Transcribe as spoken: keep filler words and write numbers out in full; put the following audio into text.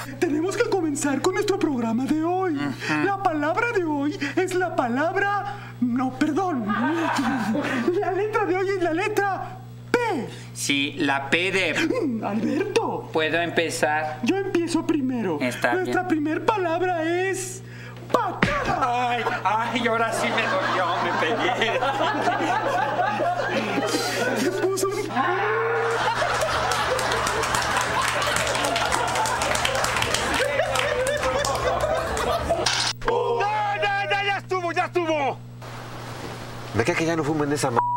Tenemos que comenzar con nuestro programa de hoy. Uh-huh. La palabra de hoy es la palabra... No, perdón. La letra de hoy es la letra P. Sí, la P de... Alberto. ¿Puedo empezar? Yo empiezo primero. Está Nuestra bien. primer palabra es... patada. Ay, ay, ahora sí me dolió, me pegué. Se puso un... ¿Me crees que ya no fumen esa m***?